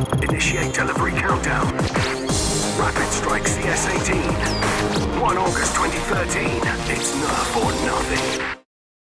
Initiate delivery countdown. RapidStrike CS-18. 1 August 2013. It's Nerf or nothing.